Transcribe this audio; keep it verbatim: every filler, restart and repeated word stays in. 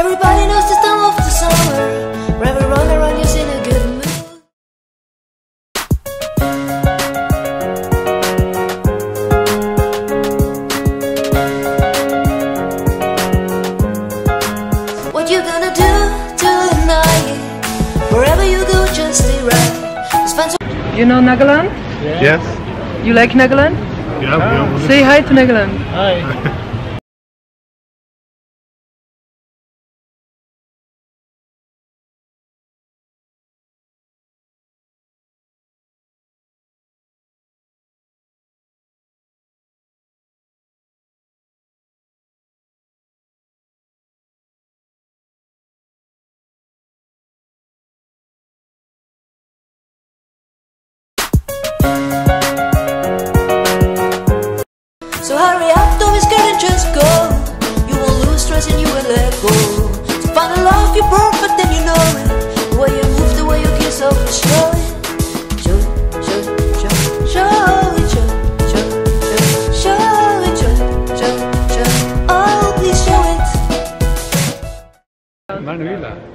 Everybody knows the time of the summer, where everyone around you's in a good mood. What you gonna do tonight? Wherever you go, just stay right. It's fun to You know Nagaland? Yes. You like Nagaland? Yeah. yeah. Say hi to Nagaland. Hi. So hurry up, don't be scared and just go. You won't lose stress and you will let go. To find a love you're perfect and you know it. The way you move, the way you kiss off the show it. Show it, show it, show it, show it, show it, show it, show it, show it, show it, show it. Oh, please show it. Manuela.